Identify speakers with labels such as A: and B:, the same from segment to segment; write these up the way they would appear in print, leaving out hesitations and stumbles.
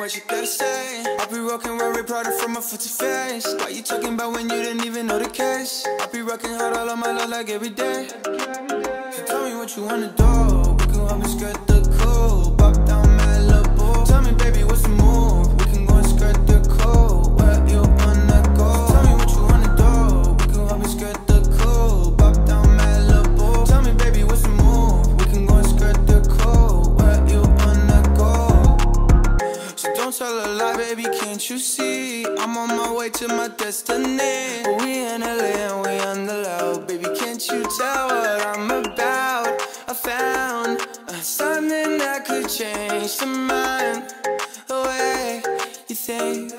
A: what you gotta say. I be rocking Rory Prada from my foot to face. Why you talking about when you didn't even know the case? I be rocking hard all of my love like every day. So tell me what you wanna do. We can help me skirt the cool. Pop down Malibu. Tell me baby what's the move. We can go and skirt the cool. Where you wanna go? Tell me what you wanna do. We can help me skirt the cool. Pop down Malibu. Tell me baby what's the move. We can go and skirt the cool. Where you wanna go? So don't tell a lie baby, can't you see? I'm on my way to my destiny. We in LA and we on the low. Baby can't you tell what I'm about? I found something that could change the mind, the way you think.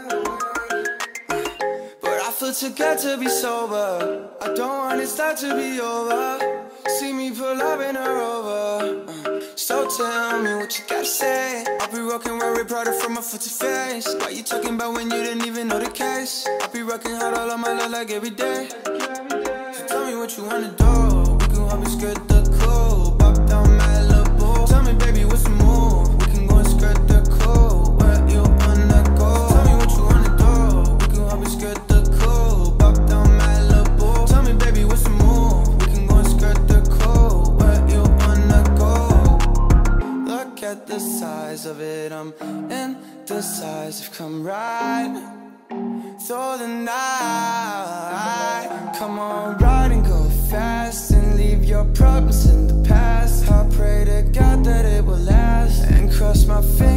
A: But I feel too good to be sober. I don't want this start to be over. See me pull up in a Rover. So tell me what you gotta say. I be rocking Rory Prada from my foot to face. Why you talking about when you didn't even know the case? I be rocking hard all of my love like every day. So tell me what you wanna do. We can help me skirt the cool. Pop down Malibu. Tell me baby what's the move. We can go and skirt the cool. Where you wanna go? Tell me what you wanna do. We can help me skirt the cool. Pop down Malibu. Tell me baby what's the move. We can go and skirt the cool. Where you wanna go? Look at the size of it, I'm indecisive. Come right through the night. Come on, ride and go fast and leave your problems in the past. I pray to God that it will last and cross my fingers.